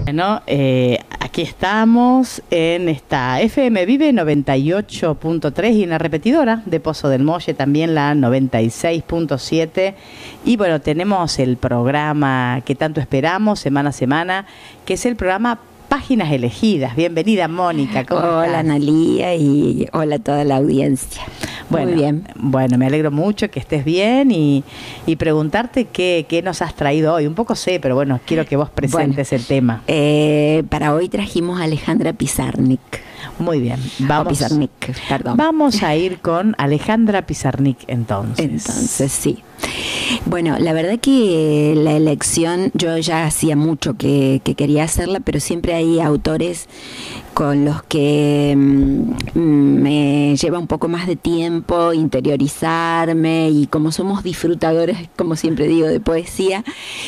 Bueno, aquí estamos en esta FM Vive 98.3 y en la repetidora de Pozo del Molle también la 96.7. Y bueno, tenemos el programa que tanto esperamos semana a semana, que es el programa Páginas Elegidas. Bienvenida, Mónica. ¿Cómo estás? Hola, Analía, y hola a toda la audiencia. Bueno, muy bien. Bueno, me alegro mucho que estés bien y preguntarte qué nos has traído hoy. Un poco sé, pero bueno, quiero que vos presentes el tema. Para hoy trajimos a Alejandra Pizarnik. Muy bien. Vamos a ir con Alejandra Pizarnik entonces. Entonces, sí. Bueno, la verdad que la elección, yo ya hacía mucho que quería hacerla, pero siempre hay autores con los que me lleva un poco más de tiempo interiorizarme, y como somos disfrutadores, como siempre digo, de poesía,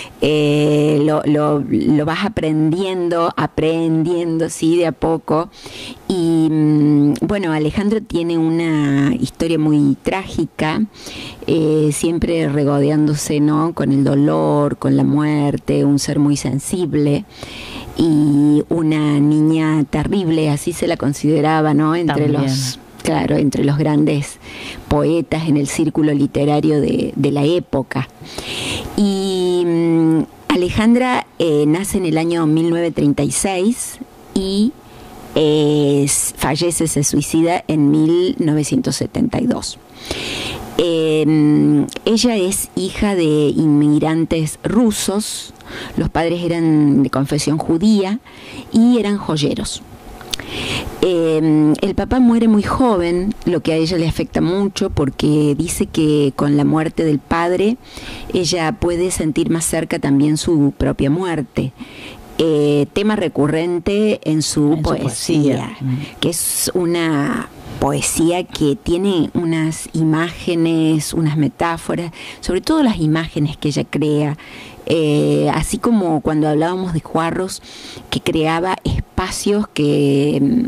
lo vas aprendiendo, sí, de a poco. Y bueno, Alejandro tiene una historia muy trágica, siempre regodeándose, ¿no?, con el dolor, con la muerte, un ser muy sensible y una niña terrible, así se la consideraba, ¿no?, entre los grandes poetas en el círculo literario de la época. Y Alejandra nace en el año 1936 y fallece, se suicida en 1972. Ella es hija de inmigrantes rusos. Los padres eran de confesión judía y eran joyeros. El papá muere muy joven, lo que a ella le afecta mucho, porque dice que con la muerte del padre ella puede sentir más cerca también su propia muerte. Tema recurrente en su poesía, que es una poesía que tiene unas imágenes, unas metáforas, sobre todo las imágenes que ella crea, así como cuando hablábamos de Juarros, que creaba espacios que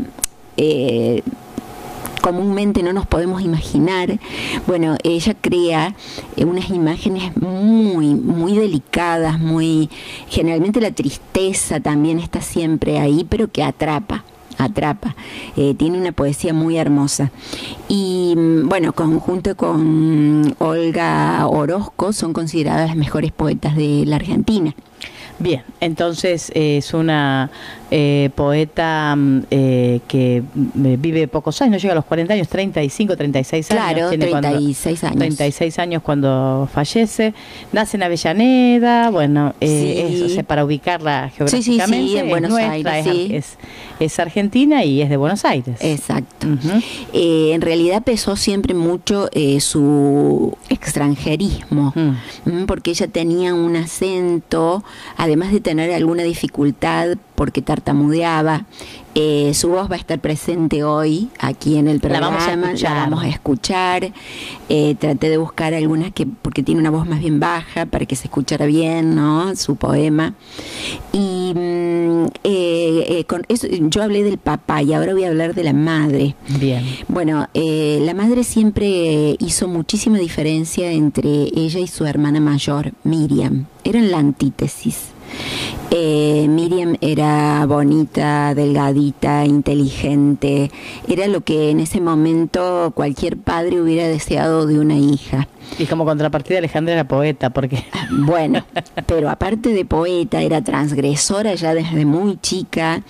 comúnmente no nos podemos imaginar. Bueno, ella crea unas imágenes muy, muy delicadas, generalmente la tristeza también está siempre ahí, pero que atrapa. Tiene una poesía muy hermosa. Y bueno, junto con Olga Orozco, son consideradas las mejores poetas de la Argentina. Bien, entonces es una poeta que vive pocos años, no llega a los 40 años, 35, 36 años. Claro, 36 años. 36 años cuando fallece. Nace en Avellaneda, bueno, eso, para ubicarla geográficamente. Sí, en Buenos Aires. Es argentina y es de Buenos Aires. Exacto. En realidad pesó siempre mucho su extranjerismo, porque ella tenía un acento, además de tener alguna dificultad porque tartamudeaba. Su voz va a estar presente hoy aquí en el programa, la vamos a escuchar. Traté de buscar algunas porque tiene una voz más bien baja para que se escuchara bien, ¿no?, su poema. Y con eso yo hablé del papá y ahora voy a hablar de la madre. Bien. Bueno, la madre siempre hizo muchísima diferencia entre ella y su hermana mayor, Miriam. Eran la antítesis. Miriam era bonita, delgadita, inteligente, era lo que en ese momento cualquier padre hubiera deseado de una hija. Y como contrapartida, Alejandra era poeta, porque... Bueno, pero aparte de poeta, era transgresora ya desde muy chica,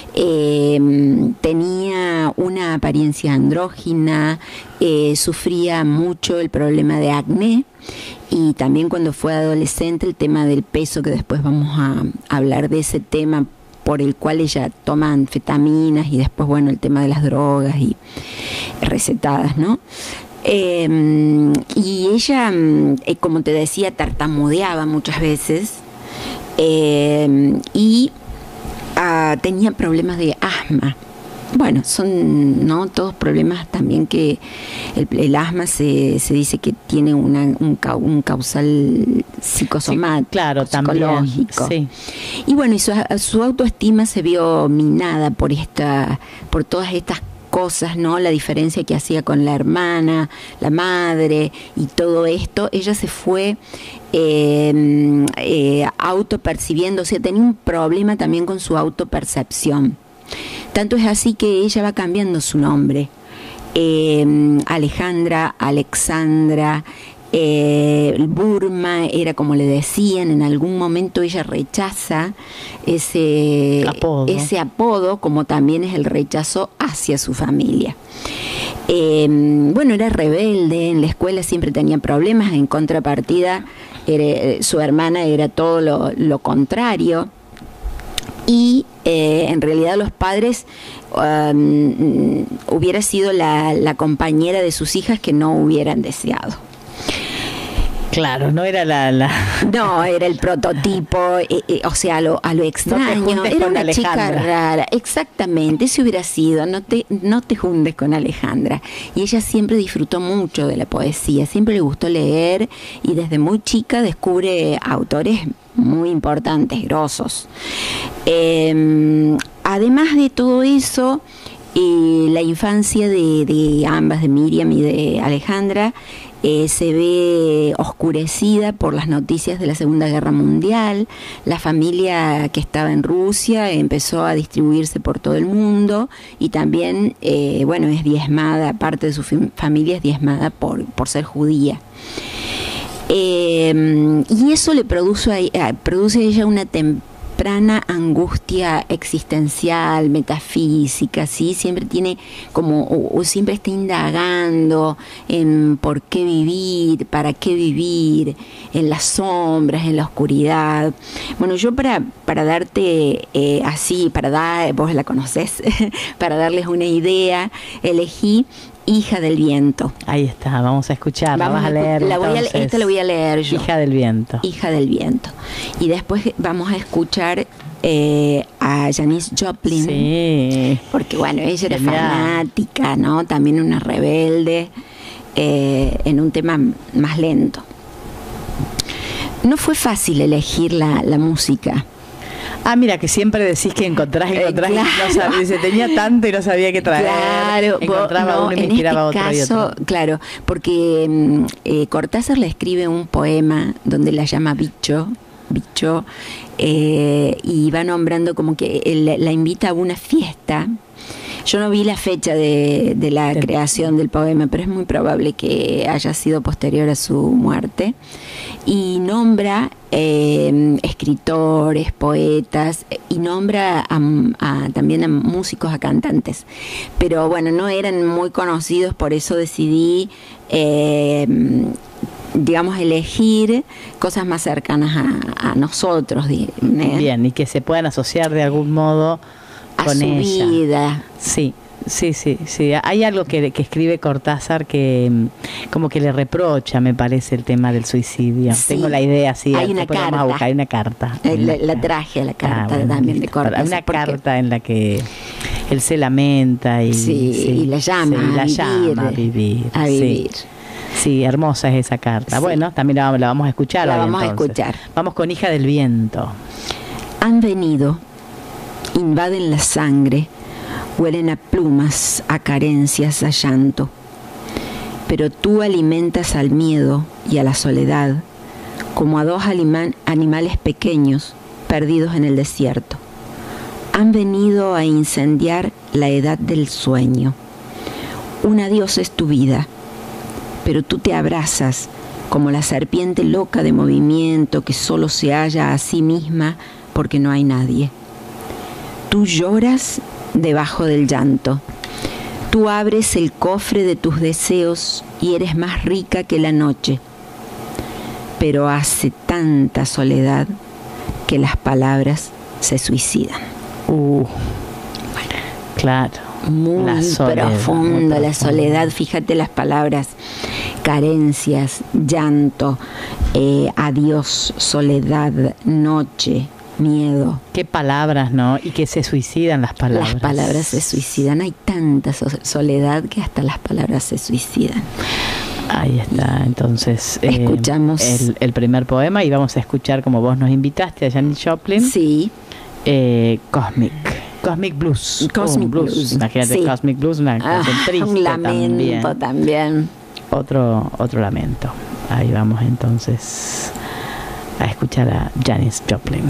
tenía una apariencia andrógina, sufría mucho el problema de acné, y también cuando fue adolescente el tema del peso, que después vamos a hablar de ese tema, por el cual ella toma anfetaminas, y después, bueno, el tema de las drogas y recetadas, ¿no? Y ella, como te decía, tartamudeaba muchas veces, y tenía problemas de asma. Bueno, son todos problemas también que el asma se dice que tiene un causal psicosomático, claro, psicológico. También, sí. Y bueno, y su autoestima se vio minada por todas estas cosas, ¿no? La diferencia que hacía con la hermana, la madre y todo esto. Ella se fue autopercibiendo, o sea, tenía un problema también con su autopercepción. Tanto es así que ella va cambiando su nombre. Alejandra, Alexandra, Burma era como le decían. En algún momento ella rechaza ese apodo, como también es el rechazo hacia su familia. Bueno, era rebelde, en la escuela siempre tenía problemas, en contrapartida su hermana era todo lo contrario. Y en realidad los padres hubiera sido la compañera de sus hijas que no hubieran deseado. Claro, no era No, era el prototipo, o sea, a lo extraño. No te era con una Alejandra. Chica rara, exactamente, ese hubiera sido, no te juntes con Alejandra. Y ella siempre disfrutó mucho de la poesía, siempre le gustó leer y desde muy chica descubre autores muy importantes, grosos. Además de todo eso, la infancia de ambas, de Miriam y de Alejandra, se ve oscurecida por las noticias de la Segunda Guerra Mundial. La familia que estaba en Rusia empezó a distribuirse por todo el mundo y también, bueno, es diezmada, parte de su familia es diezmada por ser judía. Y eso le produce a ella una temprana angustia existencial, metafísica, ¿sí? Siempre tiene como, o siempre está indagando en por qué vivir, para qué vivir, en las sombras, en la oscuridad. Bueno, yo para darte así, vos la conocés, para darles una idea, elegí Hija del Viento. Ahí está, vamos a escucharla, vas a leer. Esta la voy a leer yo. Hija del Viento. Hija del Viento. Y después vamos a escuchar a Janis Joplin. Sí. Porque bueno, ella era fanática, ¿no? También una rebelde, en un tema más lento. No fue fácil elegir la música. Ah, mira, que siempre decís que encontrás claro. y no sabía, se tenía tanto y no sabía qué traer. Claro, encontraba uno y me inspiraba en este otro caso, y otro. Claro, porque Cortázar le escribe un poema donde la llama bicho, y va nombrando como que la invita a una fiesta. Yo no vi la fecha de la creación del poema, pero es muy probable que haya sido posterior a su muerte. Y nombra escritores, poetas, y nombra también a músicos, a cantantes. Pero bueno, no eran muy conocidos, por eso decidí, digamos, elegir cosas más cercanas a nosotros. Bien, y que se puedan asociar de algún modo con su ella. Vida. Sí. Hay algo que escribe Cortázar que como que le reprocha, me parece, el tema del suicidio. Sí. Tengo la idea, sí. Hay una carta. Hay una carta. La traje a la carta también de Cortázar. Hay una carta en la que él se lamenta y la llama, a vivir. Sí, hermosa es esa carta. Sí. Bueno, también la vamos a escuchar. La vamos a escuchar. Vamos con Hija del Viento. Han venido, invaden la sangre, huelen a plumas, a carencias, a llanto. Pero tú alimentas al miedo y a la soledad como a dos animales pequeños perdidos en el desierto. Han venido a incendiar la edad del sueño. Un adiós es tu vida, pero tú te abrazas como la serpiente loca de movimiento que solo se halla a sí misma porque no hay nadie. Tú lloras debajo del llanto. Tú abres el cofre de tus deseos y eres más rica que la noche. Pero hace tanta soledad que las palabras se suicidan. Bueno, claro. Muy profunda la soledad. Fíjate las palabras: carencias, llanto, adiós, soledad, noche, miedo. Qué palabras, ¿no? Y que se suicidan las palabras. Las palabras se suicidan. Hay tanta soledad que hasta las palabras se suicidan. Ahí está, entonces escuchamos el primer poema y vamos a escuchar, como vos nos invitaste, a Janis Joplin. Sí. Cosmic Blues. Cosmic Blues. Imagínate, sí. Cosmic Blues, una canción triste. Un lamento también. Otro lamento. Ahí vamos entonces. a escuchar a Janis Joplin.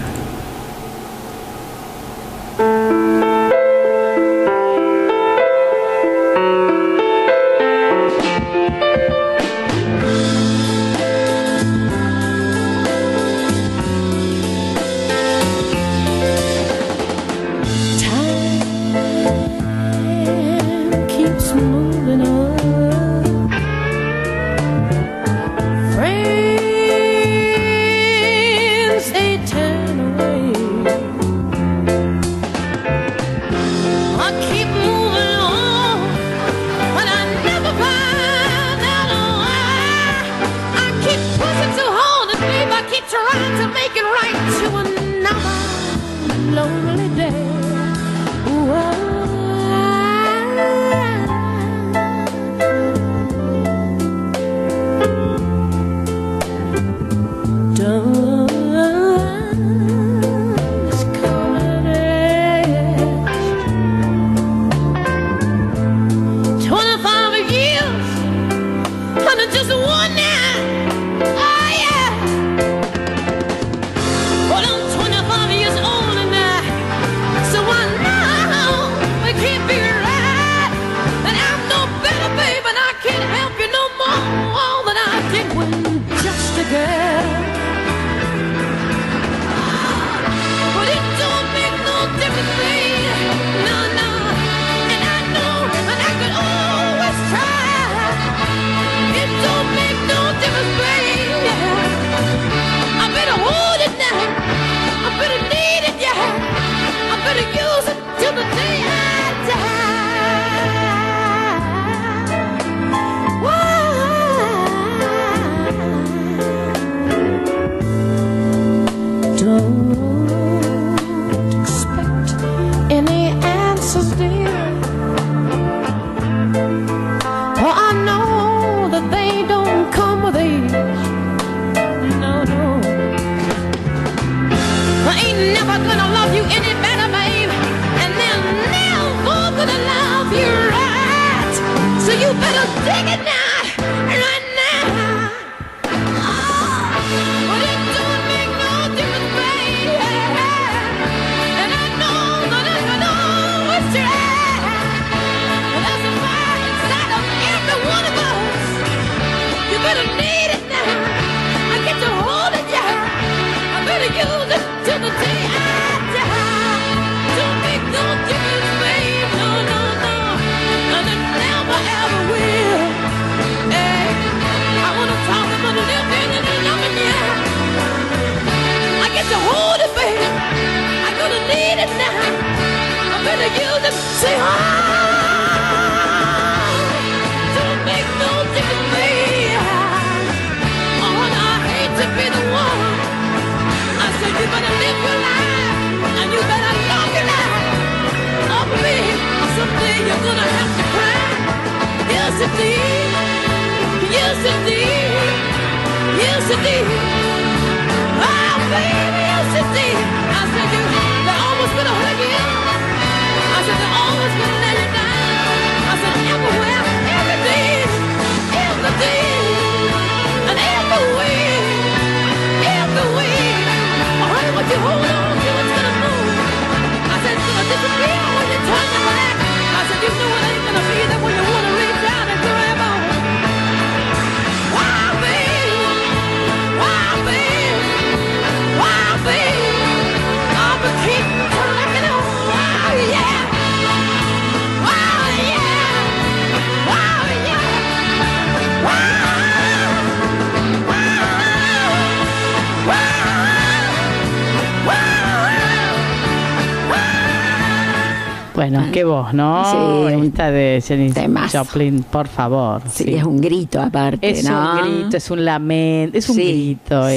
Bueno, qué voz, ¿no? Sí, esta de Janis Joplin, por favor. Sí, sí, es un grito aparte, es ¿no? Un grito, es un lamento, es un grito,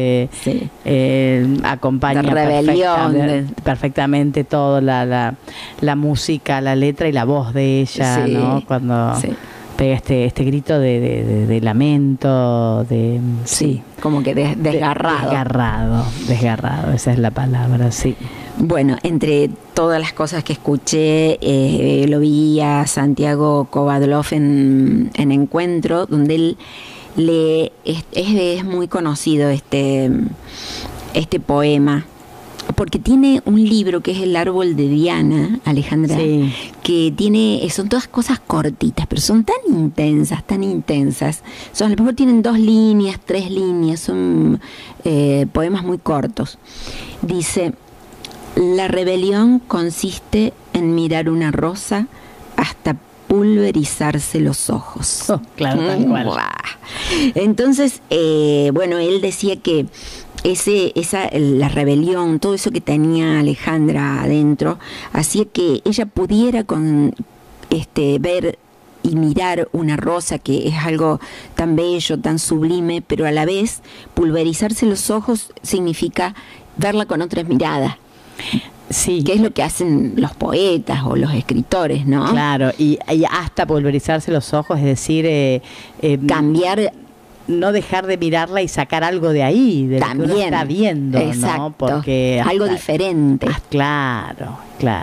acompaña de rebelión, perfectamente todo, la música, la letra y la voz de ella, ¿no? Cuando pega este grito de lamento, como que desgarrado. Desgarrado, esa es la palabra, sí. Bueno, entre todas las cosas que escuché, lo vi a Santiago Kovadlov en Encuentro, donde él es muy conocido este poema, porque tiene un libro que es El árbol de Diana, Alejandra, Sí. que son todas cosas cortitas, pero son tan intensas, a lo mejor tienen 2 líneas, 3 líneas, son poemas muy cortos. Dice: la rebelión consiste en mirar una rosa hasta pulverizarse los ojos. Oh, claro, tal cual. Entonces, bueno, él decía que la rebelión, todo eso que tenía Alejandra adentro, hacía que ella pudiera ver y mirar una rosa, que es algo tan bello, tan sublime, pero a la vez pulverizarse los ojos significa verla con otras miradas. Sí. Que es lo que hacen los poetas o los escritores, ¿no? Claro, y hasta pulverizarse los ojos, es decir, cambiar, no dejar de mirarla y sacar algo de ahí, de también, lo que uno está viendo, exacto, ¿no? Porque algo diferente. Claro.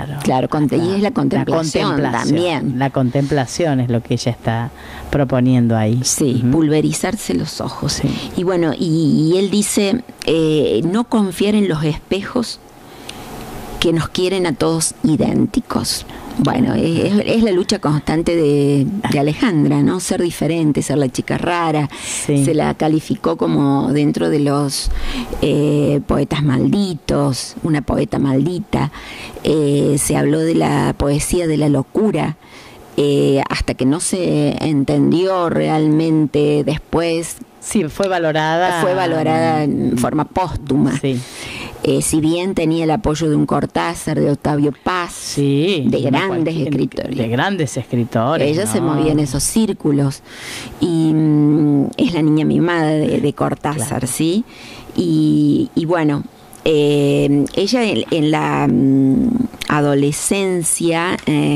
Y es la contemplación también. La contemplación es lo que ella está proponiendo ahí. Sí, pulverizarse los ojos. Sí. Y bueno, y él dice, no confiar en los espejos que nos quieren a todos idénticos. Bueno, es la lucha constante de Alejandra, ¿no? Ser diferente, ser la chica rara. Sí. Se la calificó como dentro de los poetas malditos, una poeta maldita. Se habló de la poesía de la locura, hasta que no se entendió realmente después. Sí, fue valorada en forma póstuma. Sí. Si bien tenía el apoyo de un Cortázar, de Octavio Paz, sí, de grandes escritores. De grandes escritores. Ella se movía en esos círculos. Y es la niña mimada de Cortázar, claro. ¿Sí? Y bueno, ella en la adolescencia,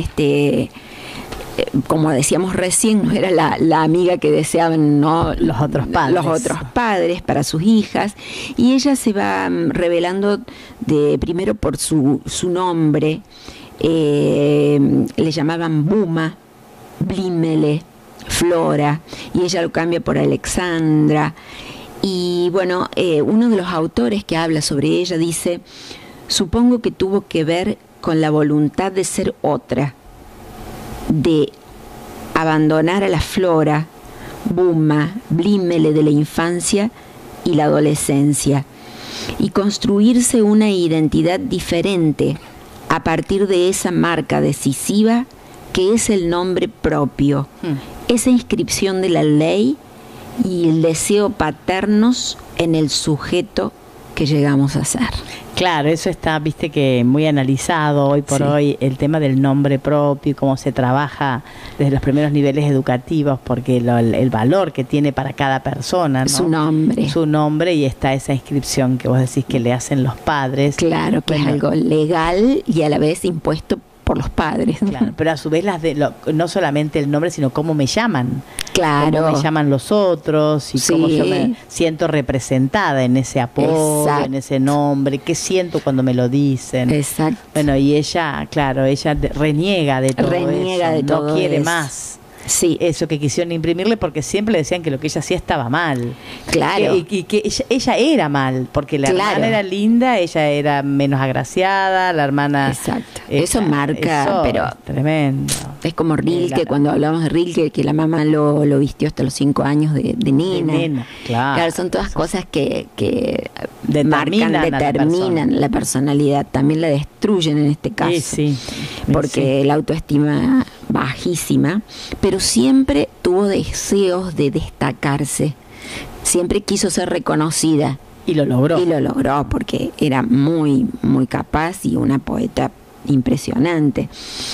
como decíamos recién, no era la amiga que deseaban, ¿no? Los otros padres para sus hijas, y ella se va revelando primero por su nombre. Le llamaban Buma, Blimele, Flora, y ella lo cambia por Alexandra. Y bueno, uno de los autores que habla sobre ella dice: supongo que tuvo que ver con la voluntad de ser otra, de abandonar a la Flora, Buma, Blimele de la infancia y la adolescencia, y construirse una identidad diferente a partir de esa marca decisiva que es el nombre propio, esa inscripción de la ley y el deseo paternos en el sujeto que llegamos a ser. Claro, eso está, viste, que muy analizado hoy por hoy, el tema del nombre propio, cómo se trabaja desde los primeros niveles educativos, porque el valor que tiene para cada persona, ¿no? Su nombre, y está esa inscripción que vos decís que le hacen los padres. Claro, que es algo legal y a la vez impuesto por los padres. Claro, pero a su vez no solamente el nombre, sino cómo me llaman. Claro. Cómo me llaman los otros y cómo yo me siento representada en ese apodo, en ese nombre, qué siento cuando me lo dicen. Exacto. Bueno, y ella, claro, ella reniega de todo eso, no quiere más. Sí. Eso que quisieron imprimirle, porque siempre le decían que lo que ella hacía estaba mal. Claro. Y que ella era mal, porque la hermana era linda, ella era menos agraciada, la hermana... Exacto. Eso marca, pero... Tremendo. Es como Rilke, cuando hablamos de Rilke, que la mamá lo vistió hasta los 5 años de nena. Claro, son todas cosas que determinan la personalidad. También la destruyen en este caso. Sí. Porque la autoestima bajísima, pero siempre tuvo deseos de destacarse, siempre quiso ser reconocida. Y lo logró. Porque era muy, muy capaz y una poeta impresionante.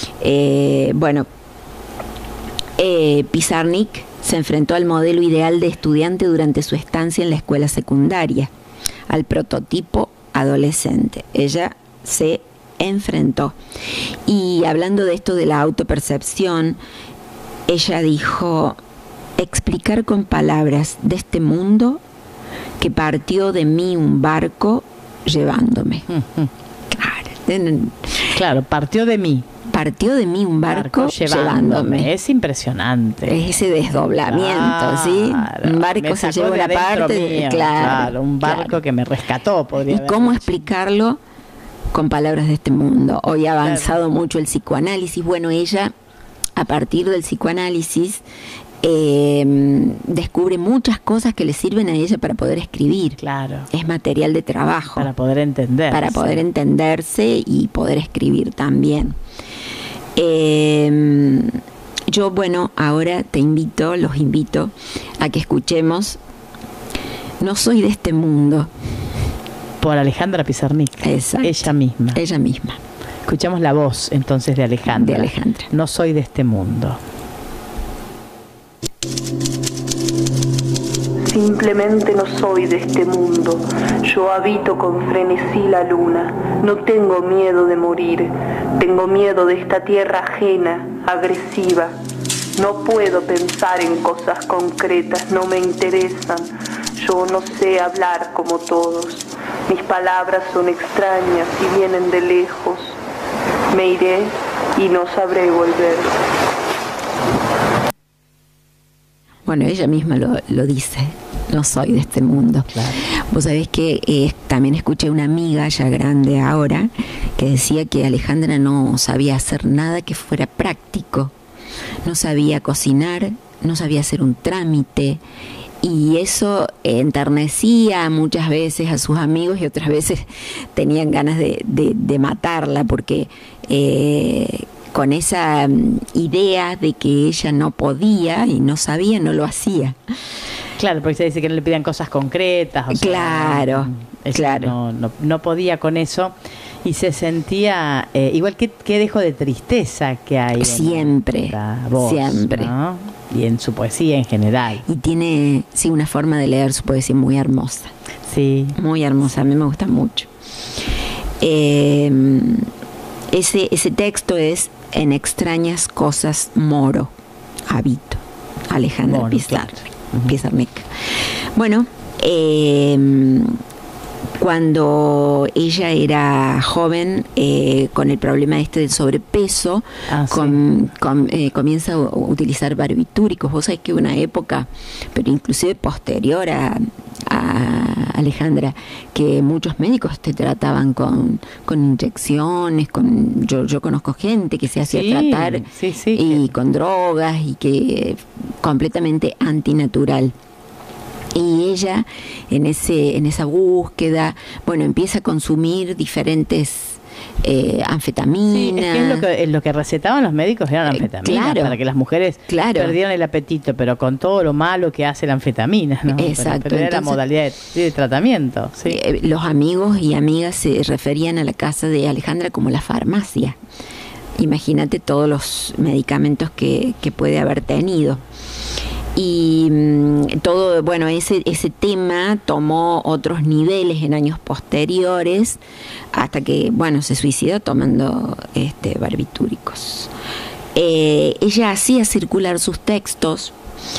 Pizarnik se enfrentó al modelo ideal de estudiante durante su estancia en la escuela secundaria, al prototipo adolescente. Ella se enfrentó. Y hablando de esto de la autopercepción, ella dijo: explicar con palabras de este mundo que partió de mí un barco llevándome. Claro, partió de mí. partió de mí un barco llevándome. Es impresionante. Es ese desdoblamiento, ¿sí? Un barco se llevó la parte, mío, claro, un barco que me rescató, podría haber. ¿Y cómo explicarlo? Con palabras de este mundo. Hoy ha avanzado mucho el psicoanálisis. Bueno, ella, a partir del psicoanálisis, descubre muchas cosas que le sirven a ella para poder escribir. Claro. Es material de trabajo. Para poder entenderse. Para poder entenderse y poder escribir también. Yo, bueno, ahora los invito a que escuchemos No soy de este mundo. Por Alejandra Pizarnik. Exacto. Ella misma. Ella misma. Escuchamos la voz entonces de Alejandra. De Alejandra. No soy de este mundo. Simplemente no soy de este mundo. Yo habito con frenesí la luna. No tengo miedo de morir. Tengo miedo de esta tierra ajena, agresiva. No puedo pensar en cosas concretas, no me interesan. Yo no sé hablar como todos. Mis palabras son extrañas y vienen de lejos. Me iré y no sabré volver. Bueno, ella misma lo dice. No soy de este mundo. Claro. Vos sabés que también escuché una amiga ya grande ahora que decía que Alejandra no sabía hacer nada que fuera práctico. No sabía cocinar, no sabía hacer un trámite. Y eso enternecía muchas veces a sus amigos y otras veces tenían ganas de matarla porque con esa idea de que ella no podía y no sabía, no lo hacía. Claro, porque se dice que no le pidan cosas concretas. O claro, sea, claro. No podía con eso y se sentía igual que dejo de tristeza que hay. Siempre, voz, siempre. ¿no? Y en su poesía en general. Y tiene, sí, una forma de leer su poesía muy hermosa. Sí. Muy hermosa, a mí me gusta mucho. Ese texto es En extrañas cosas moro, habito. Alejandra Pizarnik. Bueno, cuando ella era joven, con el problema del sobrepeso, comienza a utilizar barbitúricos. Vos sabés que una época, pero inclusive posterior a Alejandra, que muchos médicos te trataban con inyecciones, yo conozco gente que se hacía tratar y con drogas y que completamente antinatural. Y ella en esa búsqueda, bueno, empieza a consumir diferentes anfetaminas. Sí, es lo que recetaban los médicos eran anfetaminas, para que las mujeres perdieran el apetito, pero con todo lo malo que hace la anfetamina, ¿no? Exacto. Pero era la modalidad de tratamiento. Sí. Los amigos y amigas se referían a la casa de Alejandra como la farmacia. Imagínate todos los medicamentos que puede haber tenido. Y todo, bueno, ese tema tomó otros niveles en años posteriores hasta que, bueno, se suicidó tomando barbitúricos. Ella hacía circular sus textos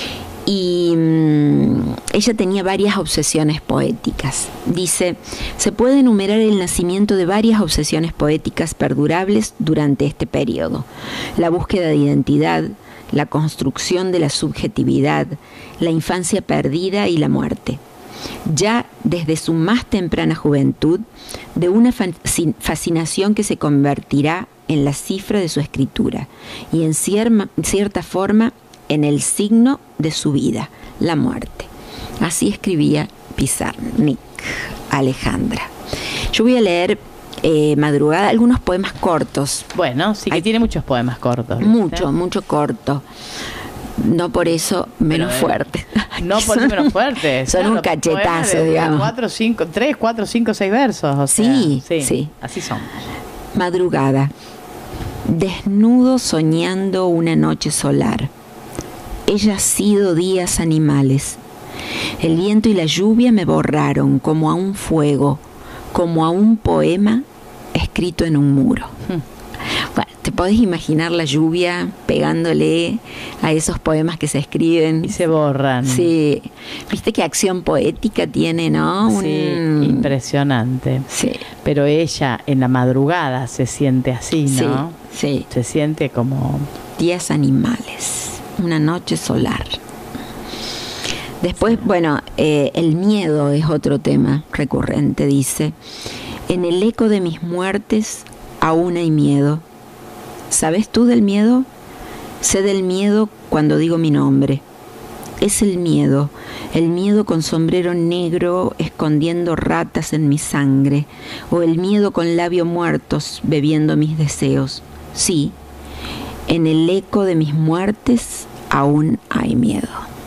y ella tenía varias obsesiones poéticas. Dice, se puede enumerar el nacimiento de varias obsesiones poéticas perdurables durante este periodo. La búsqueda de identidad, la construcción de la subjetividad, la infancia perdida y la muerte. Ya desde su más temprana juventud, de una fascinación que se convertirá en la cifra de su escritura y en cierta forma en el signo de su vida, la muerte. Así escribía Pizarnik, Alejandra. Yo voy a leer Madrugada, algunos poemas cortos. Bueno, sí que tiene muchos poemas cortos. Mucho corto. No por eso menos fuerte. No por eso menos fuerte. Son un cachetazo, digamos. 3, 4, 5, 6 versos. O sea, sí. Así son. Madrugada. Desnudo soñando una noche solar. Ella ha sido días animales. El viento y la lluvia me borraron como a un fuego, como a un poema escrito en un muro. Bueno, te ¿Podés imaginar la lluvia pegándole a esos poemas que se escriben? Y se borran. Sí. Viste qué acción poética tiene, ¿no? Sí, impresionante. Sí. Pero ella en la madrugada se siente así, ¿no? Sí. Se siente como... Días animales, una noche solar. Después, bueno, el miedo es otro tema recurrente, dice. En el eco de mis muertes aún hay miedo. ¿Sabes tú del miedo? Sé del miedo cuando digo mi nombre. Es el miedo con sombrero negro escondiendo ratas en mi sangre, o el miedo con labios muertos bebiendo mis deseos. Sí, en el eco de mis muertes aún hay miedo.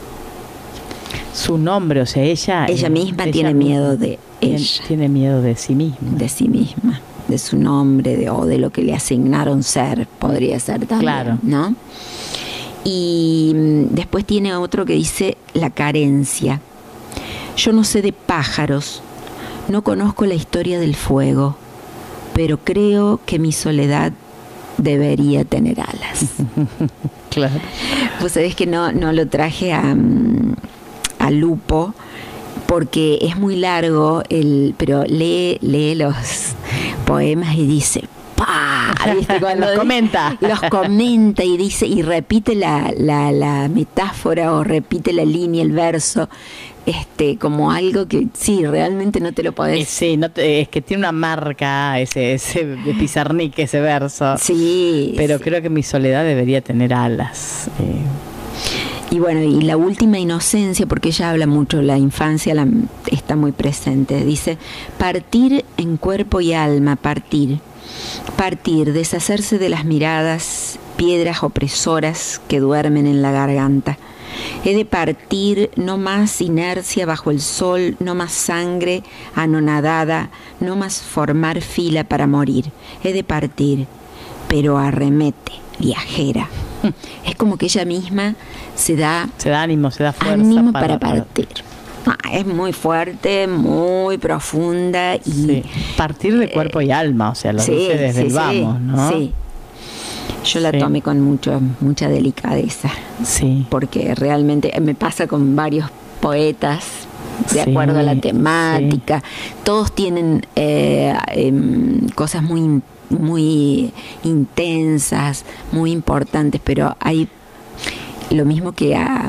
Su nombre, o sea, ella misma tiene miedo de ella. Tiene miedo de sí misma. De sí misma, de su nombre, o de lo que le asignaron ser, podría ser también, claro, ¿no? Y después tiene otro que dice la carencia. Yo no sé de pájaros, no conozco la historia del fuego, pero creo que mi soledad debería tener alas. Claro. Pues sabés que no lo traje a Lupo porque es muy largo, pero lee los poemas y dice ¡pah! ¿Viste? Cuando los comenta y dice, y repite la metáfora o repite la línea, el verso, como algo que sí, realmente no te lo podés. Sí, es que tiene una marca ese de Pizarnik, ese verso. Sí. Pero sí. creo que mi soledad debería tener alas. Y bueno, y la última inocencia, porque ella habla mucho, la infancia está muy presente. Dice, partir en cuerpo y alma, partir, deshacerse de las miradas, piedras opresoras que duermen en la garganta. He de partir, no más inercia bajo el sol, no más sangre anonadada, no más formar fila para morir. He de partir, pero arremete, viajera. Es como que ella misma se da ánimo, se da fuerza ánimo para partir. Es muy fuerte, muy profunda. Y sí. Partir de cuerpo y alma, o sea, lo dice desde el vamos, ¿no? Sí. Yo la tomé con mucha delicadeza. Sí. Porque realmente me pasa con varios poetas, de acuerdo a la temática. Sí. Todos tienen cosas muy intensas, muy importantes, pero hay lo mismo que a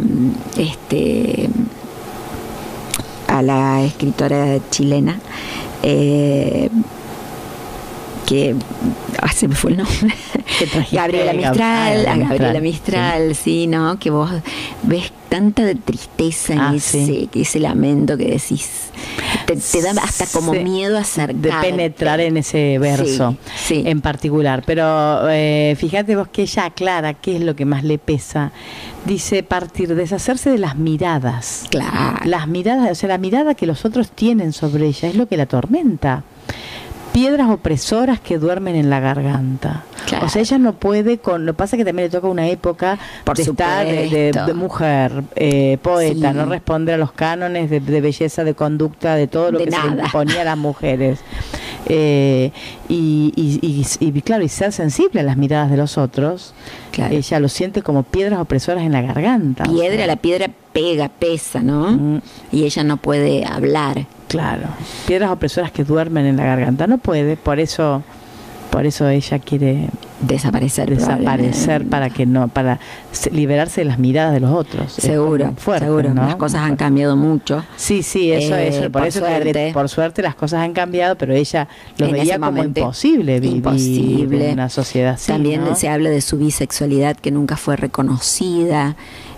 la escritora chilena que se me fue el nombre. Gabriela Mistral, sí, ¿no? Que vos ves tanta tristeza en ese lamento que decís. Te da hasta como miedo acercarte. De penetrar en ese verso en particular. Pero fíjate vos que ella aclara qué es lo que más le pesa. Dice deshacerse de las miradas. Claro. Las miradas, o sea, la mirada que los otros tienen sobre ella es lo que la atormenta. Piedras opresoras que duermen en la garganta. Claro. O sea, ella no puede lo que pasa es que también le toca una época de mujer, poeta, no responder a los cánones de belleza, de conducta, de todo lo que se le imponía a las mujeres. Y claro, y ser sensible a las miradas de los otros. Claro. Ella lo siente como piedras opresoras en la garganta. La piedra pesa, ¿no? Y ella no puede hablar. Claro, piedras opresoras que duermen en la garganta. No puede, por eso ella quiere desaparecer para liberarse de las miradas de los otros. Seguro, ¿no? Las cosas han cambiado mucho. Sí, eso por suerte las cosas han cambiado, pero ella lo veía como imposible vivir en una sociedad así. También, ¿no? Se habla de su bisexualidad que nunca fue reconocida,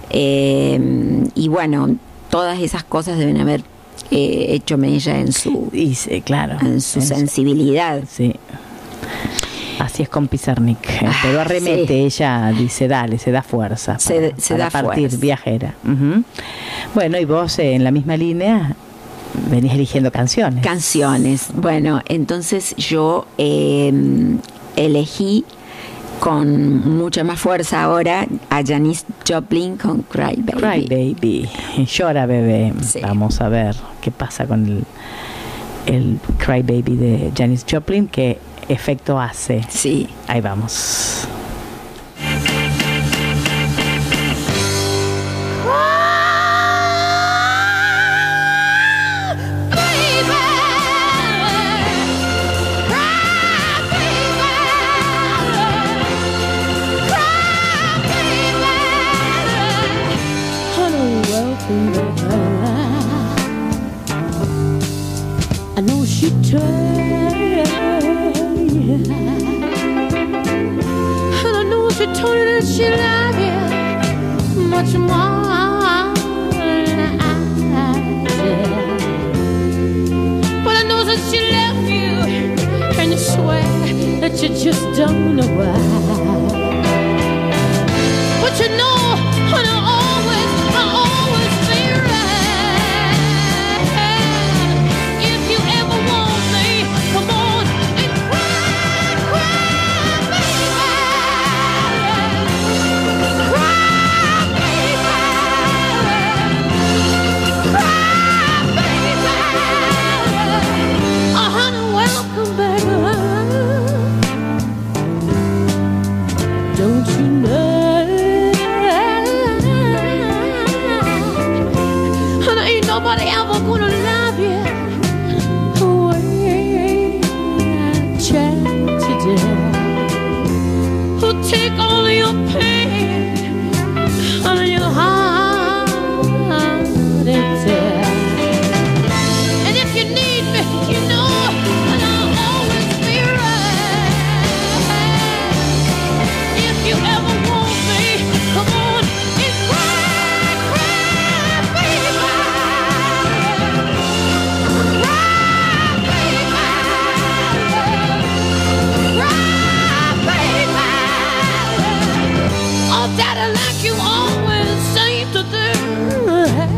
y bueno, todas esas cosas deben haber hecho mella en su sensibilidad. Sí. Así es con Pizarnik, pero arremete, ella dice, dale, se da fuerza para partir, fuerza. Viajera. Bueno, y vos en la misma línea venís eligiendo canciones. Bueno, entonces yo elegí con mucha más fuerza ahora a Janis Joplin con Cry Baby. Llora bebé. Sí. Vamos a ver qué pasa con el Cry Baby de Janis Joplin, que efecto hace. Sí. Ahí vamos. I know she tried, and I know she told you that she loved you much more than I did. But I know that she left you, and you swear that you just don't know why. But you know, and I always be right. If you ever want me, come on and cry, cry, baby. Cry, baby. Cry, baby. Oh, honey, welcome back. Don't you know? Nobody ever gonna love you the way I tried today. Who'll take all your pain on your heart and tear. And if you need me, you know, and I'll always be right. If you ever want me, come on and cry, cry, baby. Daddy, like you always seem to do.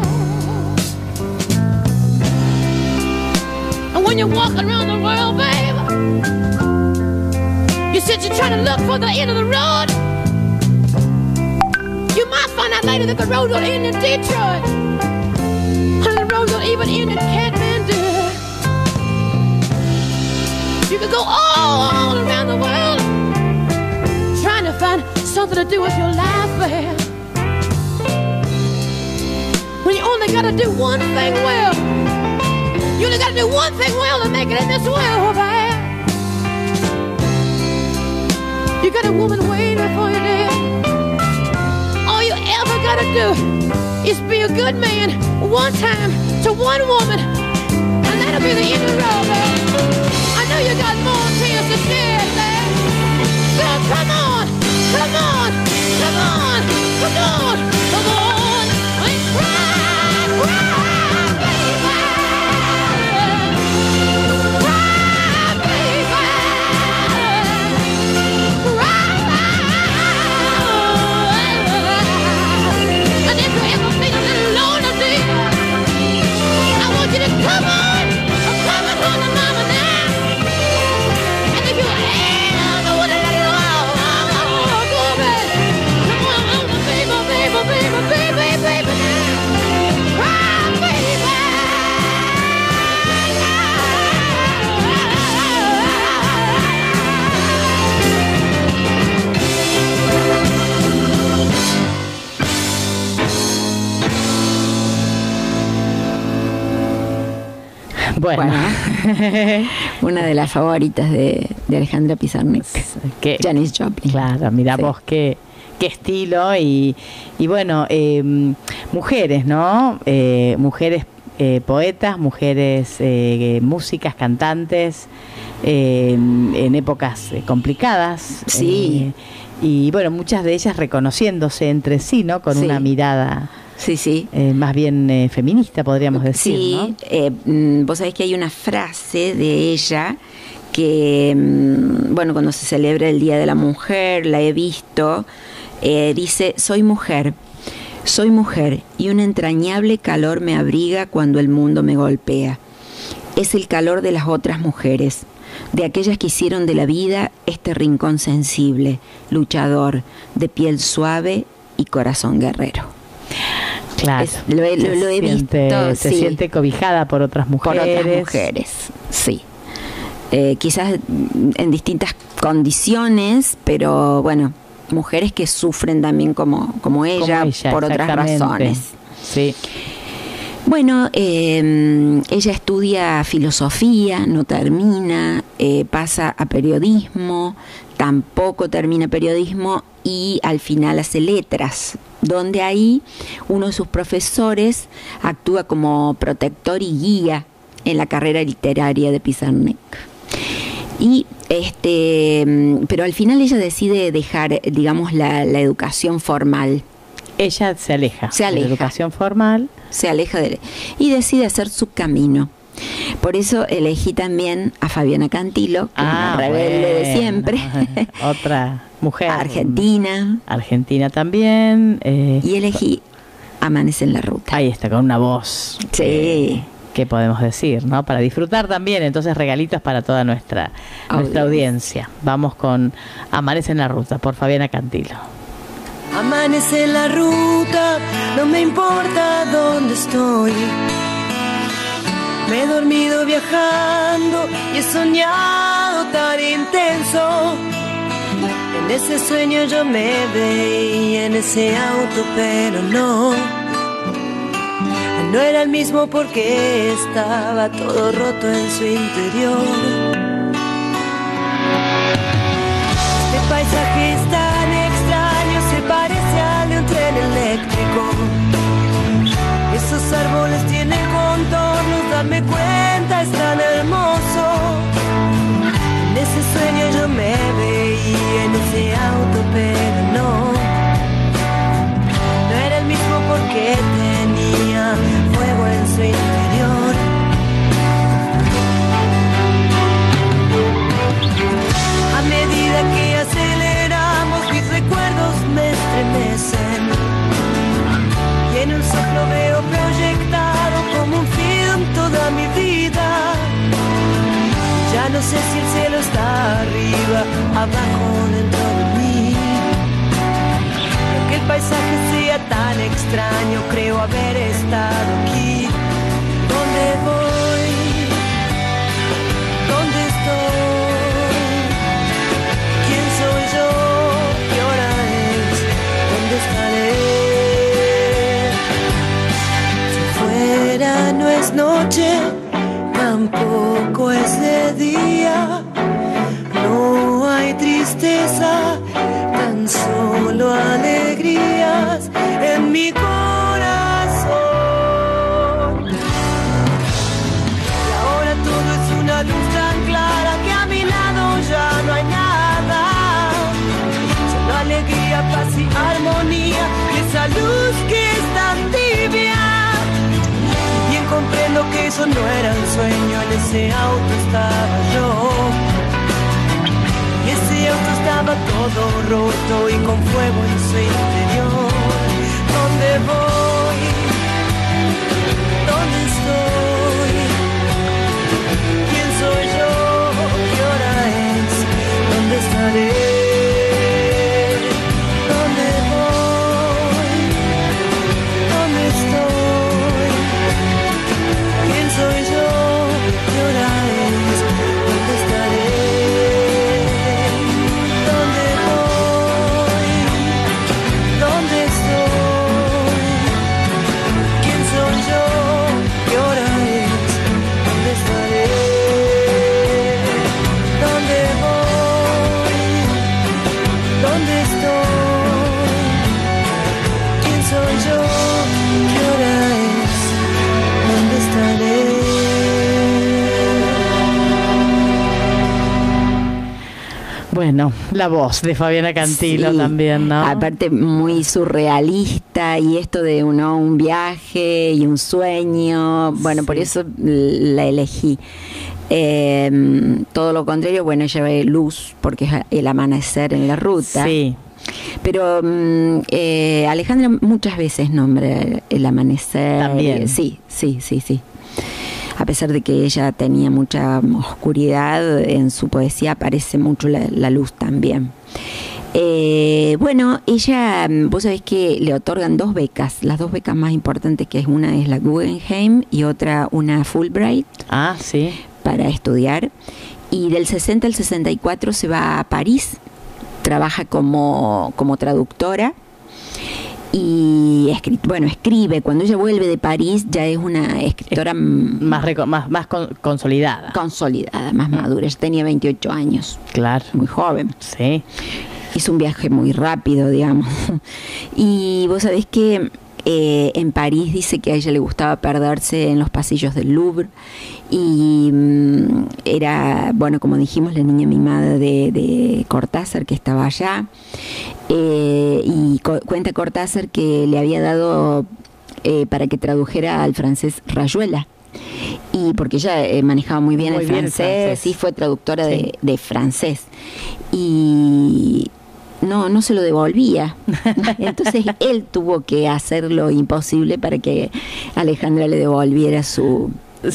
And when you're walking around the world, baby, you said you're trying to look for the end of the road. You might find out later that the road don't end in Detroit, and the road don't even end in Kathmandu. You could go all around the world trying to find something to do with your life, babe. When you only gotta do one thing well. You only gotta do one thing well to make it in this world, babe. You got a woman waiting for you there. All you ever gotta do is be a good man one time to one woman, and that'll be the end of the road, babe. I know you got more tears to shed, babe. So come on. Come on, come on, come on, come on, and cry, cry, baby. Cry, baby. Cry. And if you ever feel a little lonely, dear, I want you to come on home to mama now. And if you ever want to let it go, Bueno, una de las favoritas de Alejandra Pizarnik, Janis Joplin. Claro, mira sí. Vos qué estilo y bueno, mujeres, ¿no? Mujeres poetas, mujeres músicas, cantantes, en épocas complicadas. Sí. Y bueno, muchas de ellas reconociéndose entre sí, ¿no? Con sí. Una mirada... Sí. Más bien feminista, podríamos decir, sí, ¿no? Vos sabés que hay una frase de ella que, bueno, cuando se celebra el Día de la Mujer, la he visto, dice, soy mujer y un entrañable calor me abriga cuando el mundo me golpea. Es el calor de las otras mujeres, de aquellas que hicieron de la vida este rincón sensible, luchador, de piel suave y corazón guerrero. Claro, lo he visto. Se siente cobijada por otras mujeres. Por otras mujeres, sí. quizás en distintas condiciones, pero bueno, mujeres que sufren también como ella por otras razones. Sí. Bueno, ella estudia filosofía, no termina, pasa a periodismo, tampoco termina periodismo y al final hace letras, donde ahí uno de sus profesores actúa como protector y guía en la carrera literaria de Pizarnik. Y pero al final ella decide dejar, digamos, la educación formal. Ella se aleja de la educación formal. Se aleja y decide hacer su camino. Por eso elegí también a Fabiana Cantilo, que es una rebelde de siempre. Otra mujer. Argentina también. Y elegí Amanece en la Ruta. Ahí está, con una voz. Sí. ¿Qué podemos decir, no? Para disfrutar también, entonces regalitos para toda nuestra audiencia. Vamos con Amanece en la Ruta, por Fabiana Cantilo. Amanece en la ruta, no me importa dónde estoy. Me he dormido viajando y he soñado tan intenso. En ese sueño yo me veía en ese auto, pero no era el mismo porque estaba todo roto en su interior. Este paisaje es tan extraño, se parece al de un tren eléctrico. Esos árboles tienen contornos, darme cuenta es tan hermoso. En ese sueño yo me veía en ese auto, pero no era el mismo porque tenía fuego en su interior. A medida que aceleramos, mis recuerdos me estremecen y en un soplo veo proyectado como un film toda mi vida. Ya no sé si el cielo está arriba, abajo, dentro de mí. Aunque el paisaje sea tan extraño, creo haber estado aquí. ¿Dónde voy? ¿Dónde estoy? ¿Quién soy yo? ¿Qué hora es? ¿Dónde estaré? Si fuera no es noche, tampoco es de día. No hay tristeza, tan solo alegrías en mi corazón. Y ahora todo es una luz tan clara que a mi lado ya no hay nada. Solo alegría, paz y armonía, esa luz que es tan tibia. Y bien comprendo que eso no era un sueño, en ese auto estaba yo. Y ese auto estaba todo roto y con fuego en su interior. ¿Dónde voy? ¿Dónde estoy? ¿Quién soy yo? ¿Qué hora es? ¿Dónde estaré? ¿Dónde voy? ¿Dónde estoy? ¿Quién soy yo? ¿Qué hora es? ¿Dónde estaré? Bueno, la voz de Fabiana Cantilo también, ¿no? Aparte muy surrealista y esto de un viaje y un sueño, bueno, por eso la elegí. Todo lo contrario, bueno, ella ve luz porque es el amanecer en la ruta. Sí. Pero Alejandra muchas veces nombra el amanecer. También. Sí. A pesar de que ella tenía mucha oscuridad, en su poesía aparece mucho la luz también. Bueno, ella, vos sabés que le otorgan 2 becas, las 2 becas más importantes, que es una es la Guggenheim y otra una Fulbright. Ah, sí. Para estudiar. y del 60 al 64 se va a París, trabaja como traductora y escribe. Cuando ella vuelve de París ya es una escritora más consolidada. Consolidada, más madura. Ella tenía 28 años. Claro. Muy joven. Sí. Hizo un viaje muy rápido, digamos. Y vos sabés que en París dice que a ella le gustaba perderse en los pasillos del Louvre y era, bueno, como dijimos, la niña mimada de Cortázar, que estaba allá. Y cuenta Cortázar que le había dado para que tradujera al francés Rayuela, y porque ella manejaba muy bien el francés, sí, fue traductora de francés, y no se lo devolvía. Entonces él tuvo que hacer lo imposible para que Alejandra le devolviera su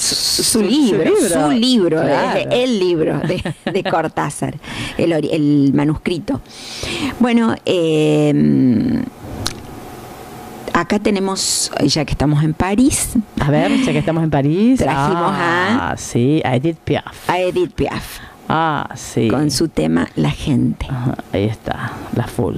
libro, claro. El libro de Cortázar, el manuscrito. Bueno, acá tenemos, ya que estamos en París. A ver, ya que estamos en París. Trajimos a Edith Piaf. A Edith Piaf. Sí. Con su tema La Gente. Ajá, ahí está, la full.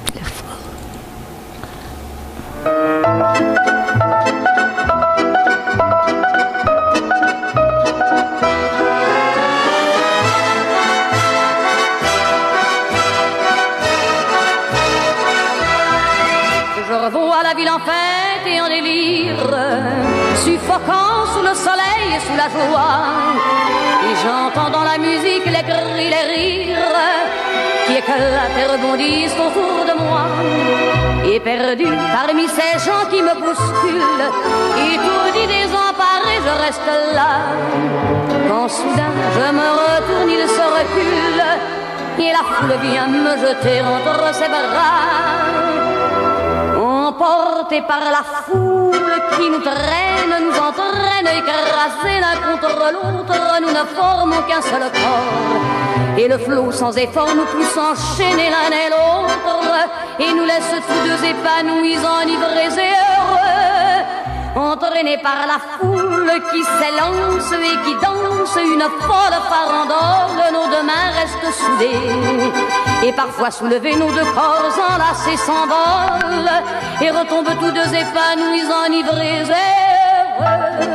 Je revois la ville en fête et en délire, suffocant sous le soleil et sous la joie. Et j'entends dans la musique les cris, les rires qui éclatent et rebondissent autour de moi. Et perdu parmi ces gens qui me bousculent, étourdi, désemparé, je reste là. Quand soudain je me retourne, il se recule et la foule vient me jeter entre ses bras. Emportés par la foule qui nous traîne, nous entraîne, écrasés l'un contre l'autre, nous ne formons qu'un seul corps. Et le flot sans effort nous pousse enchaîner l'un et l'autre, et nous laisse tous deux épanouis, enivrés et heureux. Entraînés par la foule qui s'élance et qui danse une folle farandole, nos deux mains restent soudées. Et parfois soulevés, nos deux corps enlacés s'envolent et retombent tous deux épanouis, enivrés et heureux.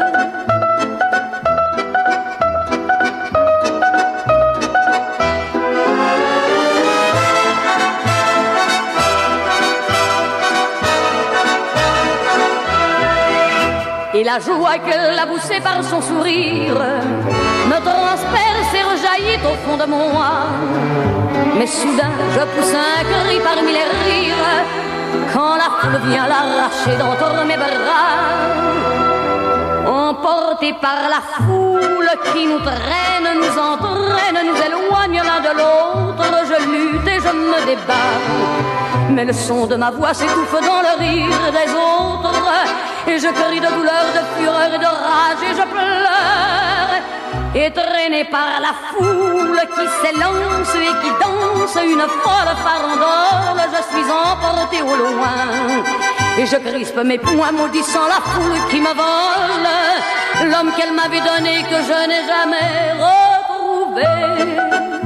Et la joie qu'elle a poussée par son sourire me transperce et rejaillit au fond de moi. Mais soudain je pousse un cri parmi les rires quand la foule vient l'arracher d'entre mes bras. Emportés par la foule qui nous traîne, nous entraîne, nous éloigne l'un de l'autre, je lutte et je me débat. Mais le son de ma voix s'étouffe dans le rire des autres, et je crie de douleur, de fureur et de rage, et je pleure. Et traîné par la foule qui s'élance et qui danse une folle farandole, je suis emporté au loin. Et je crispe mes poings maudissant la foule qui me vole l'homme qu'elle m'avait donné que je n'ai jamais retrouvé.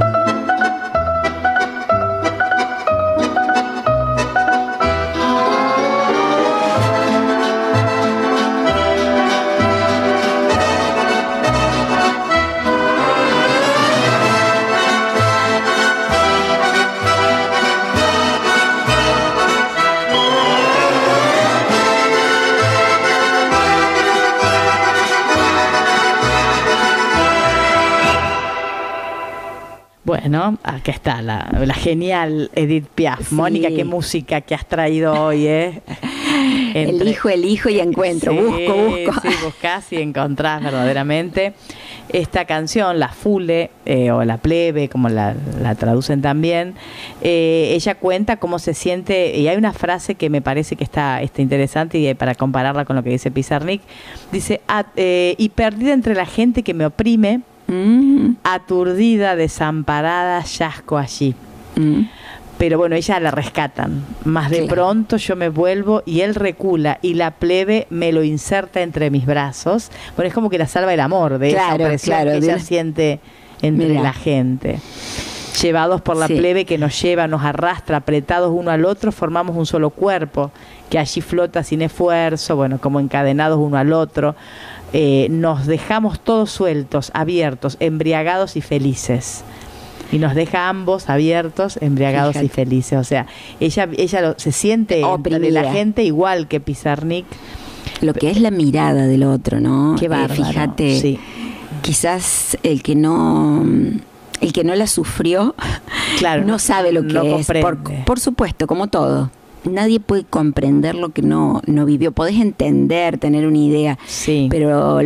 Bueno, acá está la genial Edith Piaf. Sí. Mónica, qué música que has traído hoy, ¿eh? Elijo y encuentro, sí, busco. Sí, buscás y encontrás verdaderamente. Esta canción, La Fule, o La Plebe, como la traducen también, ella cuenta cómo se siente, y hay una frase que me parece que está interesante, y para compararla con lo que dice Pizarnik, dice, y perdida entre la gente que me oprime, aturdida, desamparada, yazco allí. Pero bueno, ella la rescatan. Más de pronto yo me vuelvo y él recula y la plebe me lo inserta entre mis brazos. Bueno, es como que la salva el amor de esa opresión que ella siente entre Mirá. la gente. Llevados por la plebe que nos lleva, nos arrastra, apretados uno al otro, formamos un solo cuerpo que allí flota sin esfuerzo, bueno, como encadenados uno al otro. Nos dejamos todos sueltos, abiertos, embriagados y felices. Y nos deja ambos abiertos, embriagados y felices. O sea, ella se siente entre la gente igual que Pizarnik. Lo que es la mirada del otro, ¿no? Qué bárbaro, fíjate, sí. Quizás el que no la sufrió, claro, no sabe lo que no es. Por supuesto, como todo. Nadie puede comprender lo que no vivió. Podés entender, tener una idea, sí. Pero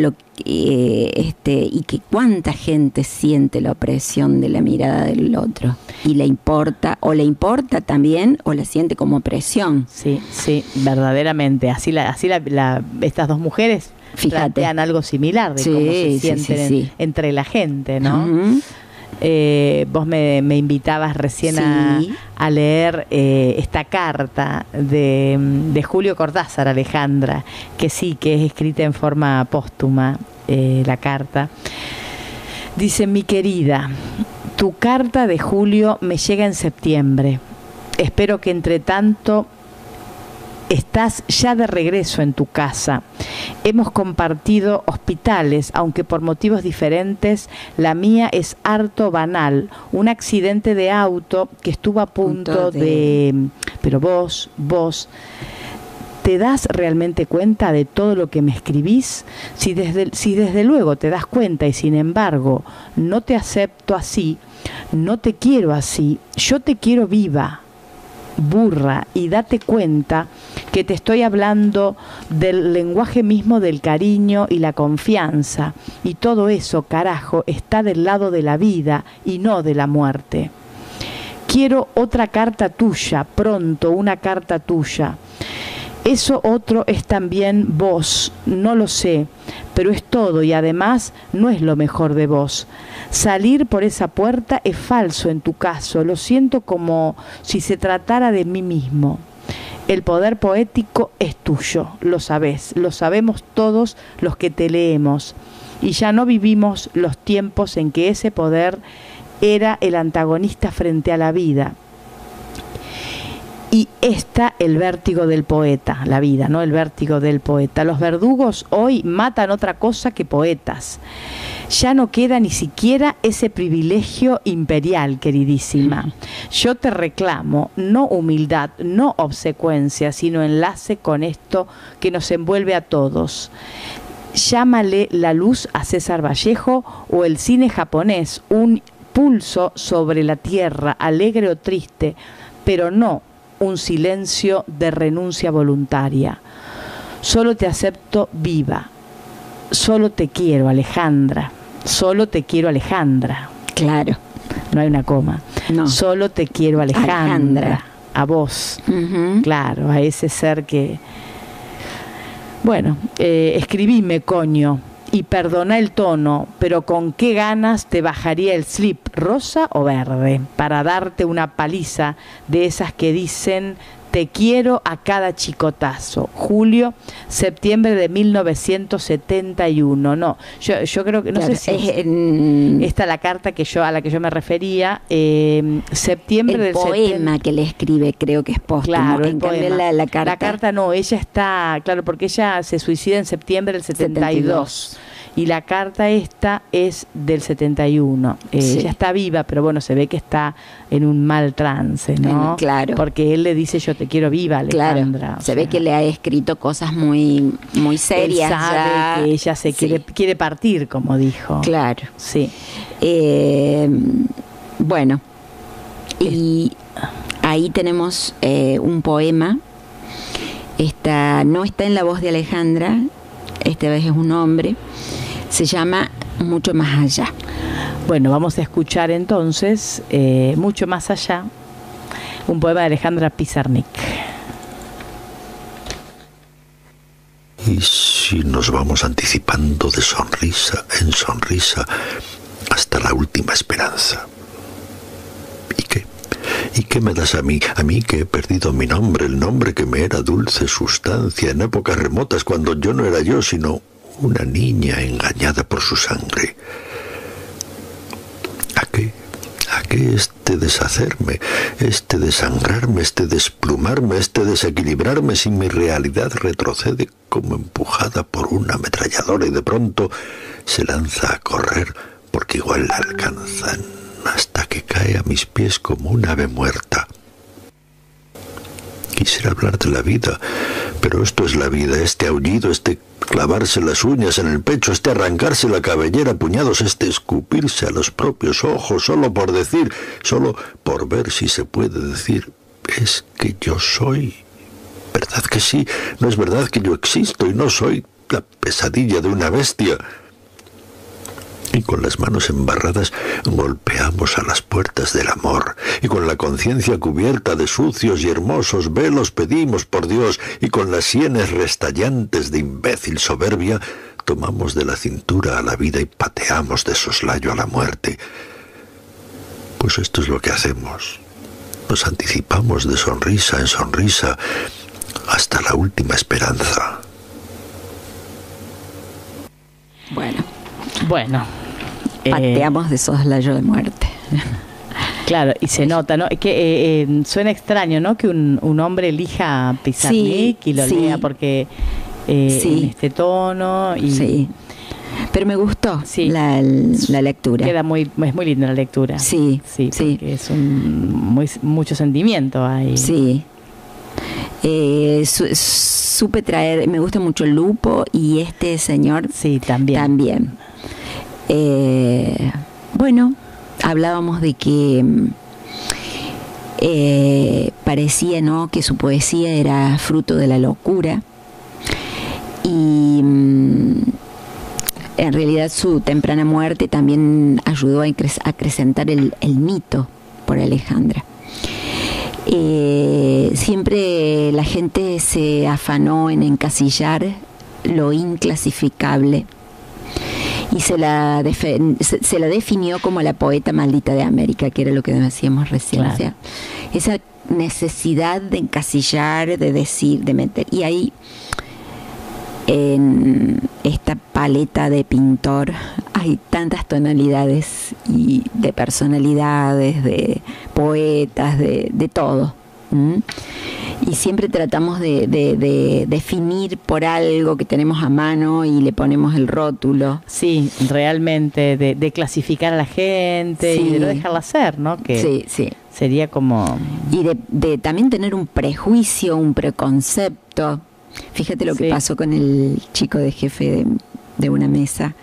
y que cuánta gente siente la opresión de la mirada del otro y le importa también, o la siente como opresión. Sí, sí, verdaderamente. Así estas dos mujeres plantean algo similar de cómo se sienten entre la gente, ¿no? Uh-huh. Vos me invitabas recién a leer esta carta de Julio Cortázar, Alejandra, que es escrita en forma póstuma, la carta. Dice: mi querida, tu carta de Julio me llega en septiembre. Espero que entre tanto estás ya de regreso en tu casa. Hemos compartido hospitales, aunque por motivos diferentes. La mía es harto banal, un accidente de auto que estuvo a punto de... Pero vos, ¿te das realmente cuenta de todo lo que me escribís? Si desde luego te das cuenta y sin embargo no te acepto así, no te quiero así, yo te quiero viva, burra, y date cuenta que te estoy hablando del lenguaje mismo del cariño y la confianza, y todo eso, carajo, está del lado de la vida y no de la muerte. Quiero otra carta tuya, pronto, una carta tuya. Eso otro es también vos, no lo sé, pero es todo, y además no es lo mejor de vos. Salir por esa puerta es falso en tu caso, lo siento como si se tratara de mí mismo. El poder poético es tuyo, lo sabés, lo sabemos todos los que te leemos, y ya no vivimos los tiempos en que ese poder era el antagonista frente a la vida. Y está el vértigo del poeta, la vida, ¿no? El vértigo del poeta. Los verdugos hoy matan otra cosa que poetas. Ya no queda ni siquiera ese privilegio imperial, queridísima. Yo te reclamo, no humildad, no obsecuencia, sino enlace con esto que nos envuelve a todos. Llámale la luz a César Vallejo o el cine japonés, un pulso sobre la tierra, alegre o triste, pero no un silencio de renuncia voluntaria. Solo te acepto viva. Solo te quiero, Alejandra. Solo te quiero, Alejandra. Claro. No hay una coma. No. Solo te quiero, Alejandra. A vos. Uh-huh. Claro, a ese ser que... Bueno, escribime, coño, y perdona el tono, pero con qué ganas te bajaría el slip, rosa o verde, para darte una paliza de esas que dicen te quiero a cada chicotazo. Julio, septiembre de 1971. No, yo creo que no sé si esta es la carta a la que yo me refería. Septiembre del 70. El poema que le escribe creo que es póstumo. Claro, en cambio la carta. La carta no, ella está, claro, porque ella se suicida en septiembre del 72. Y la carta esta es del 71. Sí. Ella está viva, pero bueno, se ve que está en un mal trance, ¿no? Claro. Porque él le dice yo te quiero viva, Alejandra. Claro. Se ve que le ha escrito cosas muy, muy serias. Él sabe ya. que ella se quiere partir, como dijo. Claro. Sí. Bueno, y ahí tenemos un poema. No está en la voz de Alejandra, esta vez es un hombre. Se llama Mucho más allá. Bueno, vamos a escuchar entonces Mucho más allá, un poema de Alejandra Pizarnik. Y si nos vamos anticipando de sonrisa en sonrisa hasta la última esperanza. ¿Y qué? ¿Y qué me das a mí? A mí que he perdido mi nombre, el nombre que me era dulce sustancia en épocas remotas cuando yo no era yo, sino una niña engañada por su sangre. ¿Para qué este deshacerme, este desangrarme, este desplumarme, este desequilibrarme si mi realidad retrocede como empujada por una ametralladora y de pronto se lanza a correr porque igual la alcanzan hasta que cae a mis pies como un ave muerta? Quisiera hablar de la vida, pero esto es la vida, este aullido, este clavarse las uñas en el pecho, este arrancarse la cabellera a puñados, este escupirse a los propios ojos, solo por decir, solo por ver si se puede decir, es que yo soy. ¿Verdad que sí? ¿No es verdad que yo existo y no soy la pesadilla de una bestia? Y con las manos embarradas golpeamos a las puertas del amor, y con la conciencia cubierta de sucios y hermosos velos pedimos por Dios, y con las sienes restallantes de imbécil soberbia tomamos de la cintura a la vida y pateamos de soslayo a la muerte. Pues esto es lo que hacemos. Nos anticipamos de sonrisa en sonrisa hasta la última esperanza. Bueno, pateamos de soslayo de muerte. Claro, y se nota, ¿no? Que suena extraño, ¿no? Que un hombre elija Pizarnik y lo lea porque en este tono. Y sí, pero me gustó la lectura. Es muy linda la lectura. Sí, porque es mucho sentimiento ahí. Sí. Supe traer, me gusta mucho el Lupo y este señor. Sí, también. Bueno, hablábamos de que parecía, ¿no?, que su poesía era fruto de la locura y en realidad su temprana muerte también ayudó a acrecentar el mito por Alejandra. Siempre la gente se afanó en encasillar lo inclasificable y se la definió como la poeta maldita de América, que era lo que decíamos recién. Claro. O sea, esa necesidad de encasillar, de decir, de meter. Y ahí, en esta paleta de pintor, hay tantas tonalidades y de personalidades, de poetas, de todo. Y siempre tratamos de definir por algo que tenemos a mano y le ponemos el rótulo. Sí, realmente, de clasificar a la gente y de no dejarla ser, ¿no? Que sería como... Y de también tener un prejuicio, un preconcepto. Fíjate lo que pasó con el chico de jefe de una mesa,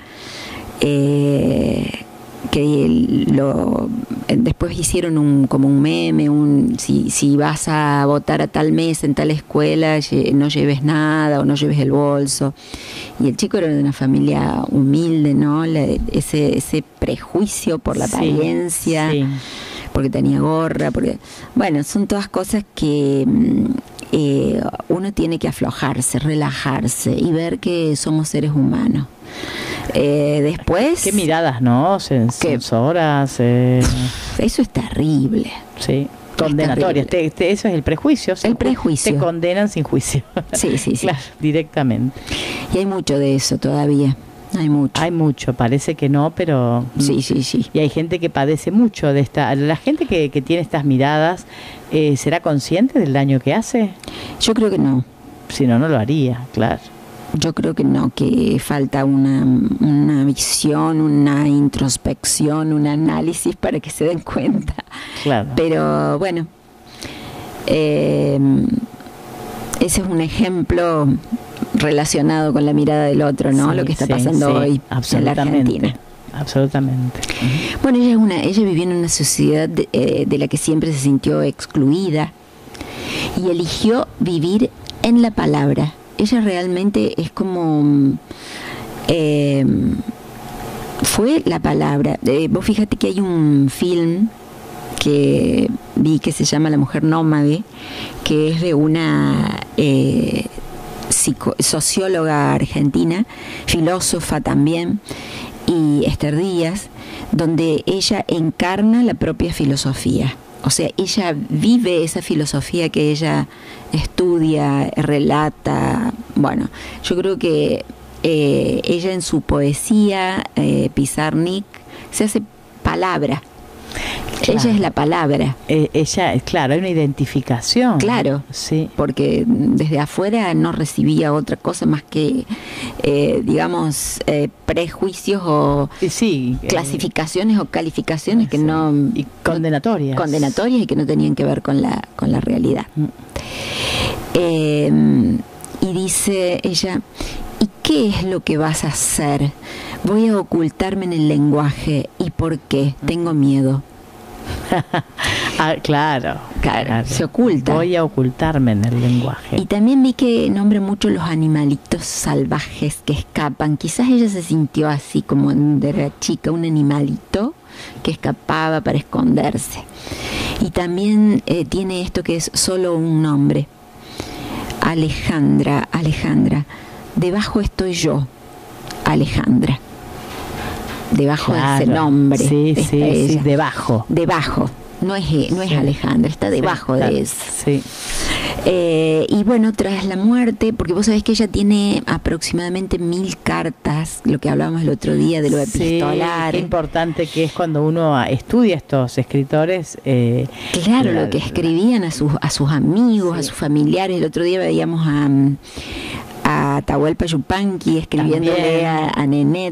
que después hicieron como un meme, si vas a votar a tal mesa en tal escuela, no lleves nada o no lleves el bolso. Y el chico era de una familia humilde, ¿no? Ese prejuicio por la apariencia, porque tenía gorra, bueno, son todas cosas que uno tiene que aflojarse, relajarse y ver que somos seres humanos. Después... Qué miradas, ¿no? Censoras. Eso es terrible. Sí. Condenatorias. Eso es el prejuicio. El prejuicio. Te condenan sin juicio. Sí. Claro, directamente. Y hay mucho de eso todavía. Hay mucho. Parece que no, pero... Sí. Y hay gente que padece mucho de esta... La gente que tiene estas miradas, ¿será consciente del daño que hace? Yo creo que no. Si no, no lo haría, claro. Yo creo que no, que falta una visión, una introspección, un análisis para que se den cuenta. Claro. Pero bueno, ese es un ejemplo relacionado con la mirada del otro, ¿no? Lo que está pasando hoy en la Argentina. Absolutamente. Bueno, ella vivió en una sociedad de la que siempre se sintió excluida y eligió vivir en la palabra. Ella realmente es como... fue la palabra. Vos fíjate que hay un film que vi que se llama La Mujer Nómade, que es de una socióloga argentina, filósofa también, y Esther Díaz, donde ella encarna la propia filosofía. O sea, ella vive esa filosofía que ella estudia, relata. Bueno, yo creo que ella en su poesía, Pizarnik, se hace palabra. Claro. Ella es la palabra. Ella, claro, hay una identificación. Claro, sí. Porque desde afuera no recibía otra cosa más que, digamos, prejuicios o Sí, clasificaciones o calificaciones que sí. no... Y condenatorias. Condenatorias y que no tenían que ver con la realidad. Y dice ella, ¿y qué es lo que vas a hacer? Voy a ocultarme en el lenguaje. ¿Y por qué? Tengo miedo. Claro, se oculta. Voy a ocultarme en el lenguaje. Y también vi que nombra mucho los animalitos salvajes que escapan. Quizás ella se sintió así como de la chica, un animalito que escapaba para esconderse. Y también tiene esto que es solo un nombre. Alejandra. Debajo estoy yo, Alejandra. Debajo de ese nombre. Sí, debajo. Debajo. No es Alejandra, está debajo de eso. Sí. Y bueno, tras la muerte, porque vos sabés que ella tiene aproximadamente 1000 cartas, lo que hablábamos el otro día de lo epistolar. Qué importante que es cuando uno estudia estos escritores. Claro, lo que escribían a sus amigos, a sus familiares. El otro día veíamos a Atahualpa Yupanqui escribiéndole a Nenet.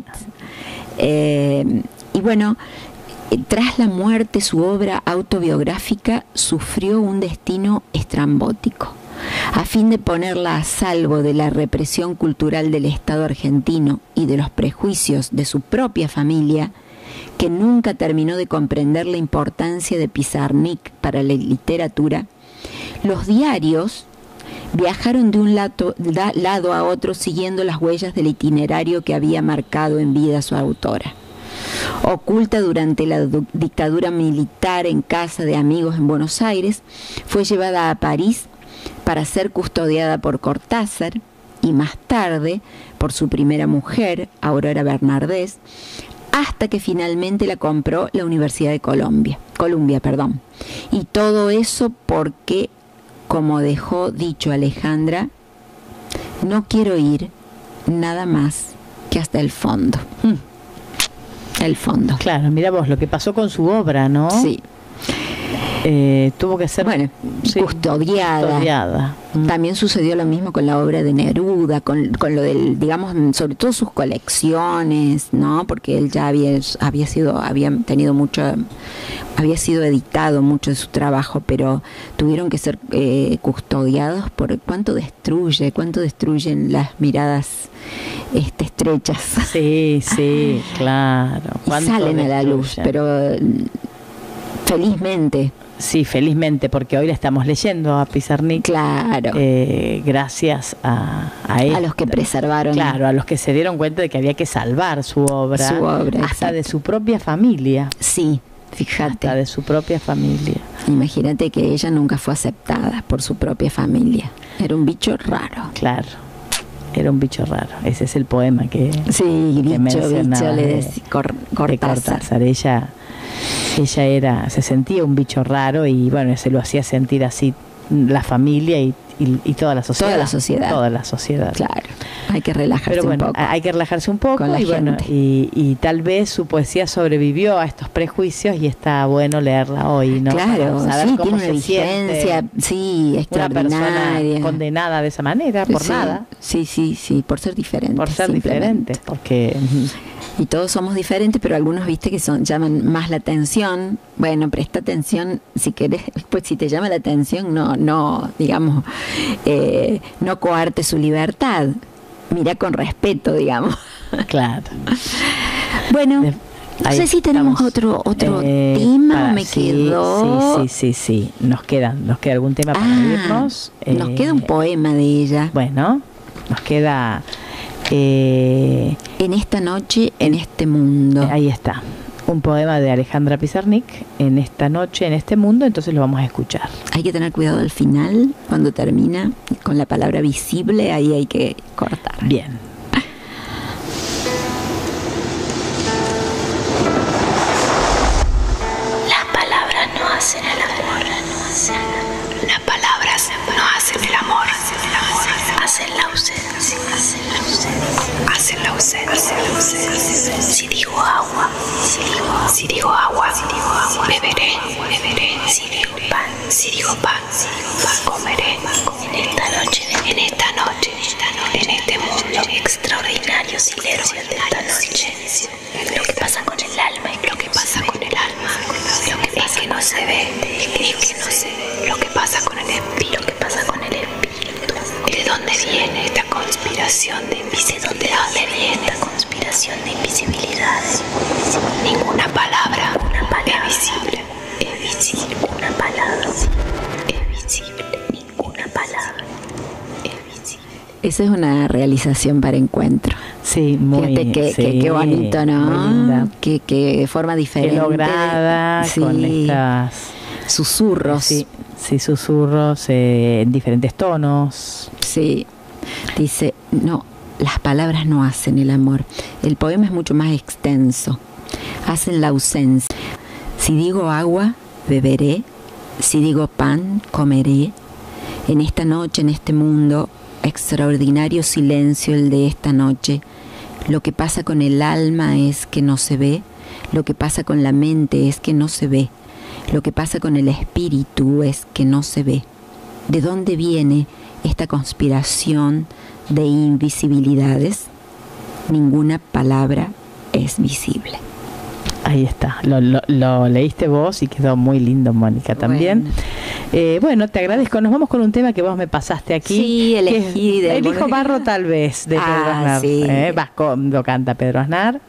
Y bueno, tras la muerte su obra autobiográfica sufrió un destino estrambótico. A fin de ponerla a salvo de la represión cultural del Estado argentino y de los prejuicios de su propia familia, que nunca terminó de comprender la importancia de Pizarnik para la literatura, los diarios viajaron de un lado a otro siguiendo las huellas del itinerario que había marcado en vida su autora. Oculta durante la dictadura militar en casa de amigos en Buenos Aires, fue llevada a París para ser custodiada por Cortázar y más tarde por su primera mujer, Aurora Bernardés, hasta que finalmente la compró la Universidad de Columbia. Y todo eso porque, como dejó dicho Alejandra, no quiero ir nada más que hasta el fondo. El fondo. Claro, mira vos lo que pasó con su obra, ¿no? Sí. Tuvo que ser custodiada. También sucedió lo mismo con la obra de Neruda, con lo del, digamos, sobre todo sus colecciones, ¿no? Porque él ya había sido editado mucho de su trabajo, pero tuvieron que ser custodiados por cuánto destruyen las miradas estrechas. Sí, claro. Y salen a la luz, pero felizmente. Sí, felizmente, porque hoy la estamos leyendo a Pizarnik. Claro. Gracias a él. A los que preservaron. Claro, a los que se dieron cuenta de que había que salvar su obra. Hasta exacto. De su propia familia. Sí, fíjate. Hasta de su propia familia. Imagínate que ella nunca fue aceptada por su propia familia. Era un bicho raro. Claro. Era un bicho raro. Ese es el poema que bicho le decía Cortázar. Ella se sentía un bicho raro y bueno, se lo hacía sentir así la familia y toda la sociedad. Toda la sociedad. Claro. Hay que relajarse un poco. Hay que relajarse un poco y bueno, y tal vez su poesía sobrevivió a estos prejuicios y está bueno leerla hoy, ¿no? Claro, saber cómo tiene una vigencia, extraordinaria. Una persona condenada de esa manera por nada. Sí, por ser diferente. Porque y todos somos diferentes, pero algunos, viste, que llaman más la atención. Bueno, presta atención si querés, pues si te llama la atención, no digamos, no coarte su libertad. Mira con respeto, digamos. Claro. Bueno, no sé si tenemos otro tema. Me quedó. Sí. Nos queda algún tema para irnos. Nos queda un poema de ella. Bueno, nos queda. En esta noche, en este mundo. Ahí está. Un poema de Alejandra Pizarnik, En esta noche, en este mundo, entonces lo vamos a escuchar. Hay que tener cuidado al final, cuando termina, con la palabra visible, ahí hay que cortar. Bien. Las palabras no hacen el amor. Las palabras no hacen el amor. hacen la ausencia, hacen la ausencia. Si digo agua, beberé. Si digo pan, comeré. En esta noche, en este mundo extraordinario silencio de esta noche. Lo que pasa con el alma es lo que pasa con el alma. Lo que pasa que no se ve, lo que pasa con el espíritu. ¿De dónde viene esta conspiración de invisibilidad? ¿De dónde viene esta conspiración de invisibilidad? Ninguna palabra es visible. Una palabra es visible. Ninguna palabra es visible. Esa es una realización para encuentro. Sí, muy Fíjate qué bonito, ¿no? Que forma diferente. Qué lograda, sí, con estas susurros. Sí, susurros en diferentes tonos. Sí, dice, no, las palabras no hacen el amor. El poema es mucho más extenso. Hacen la ausencia. Si digo agua, beberé. Si digo pan, comeré. En esta noche, en este mundo, extraordinario silencio el de esta noche. Lo que pasa con el alma es que no se ve. Lo que pasa con la mente es que no se ve. Lo que pasa con el espíritu es que no se ve. ¿De dónde viene esta conspiración de invisibilidades? Ninguna palabra es visible. Ahí está, lo leíste vos y quedó muy lindo, Mónica, también. Bueno, te agradezco. Nos vamos con un tema que vos me pasaste aquí. Sí, elegí. Elijo Barro tal vez, de Pedro Aznar. Sí. Lo canta Pedro Aznar.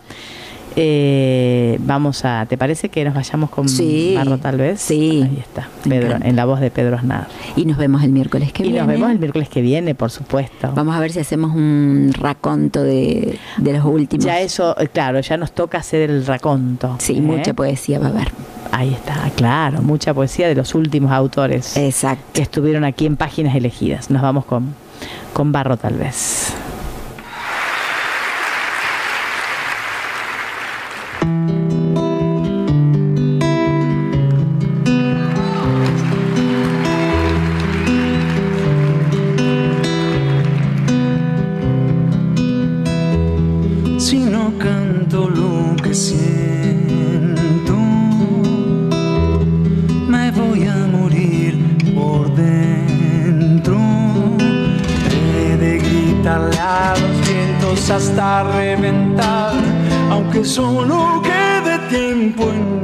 Vamos a, ¿te parece que nos vayamos con Barro tal vez? Sí. Ahí está, Pedro, en la voz de Pedro Aznar. Y nos vemos el miércoles que viene. Y nos vemos el miércoles que viene, por supuesto. Vamos a ver si hacemos un raconto de los últimos. Ya eso, claro, ya nos toca hacer el raconto. Sí, mucha poesía va a haber. Ahí está, claro, mucha poesía de los últimos autores. Exacto. Que estuvieron aquí en Páginas Elegidas. Nos vamos con Barro tal vez. Si no canto lo que siento, me voy a morir por dentro. He de gritarle a los vientos hasta reventar, aunque solo quede tiempo en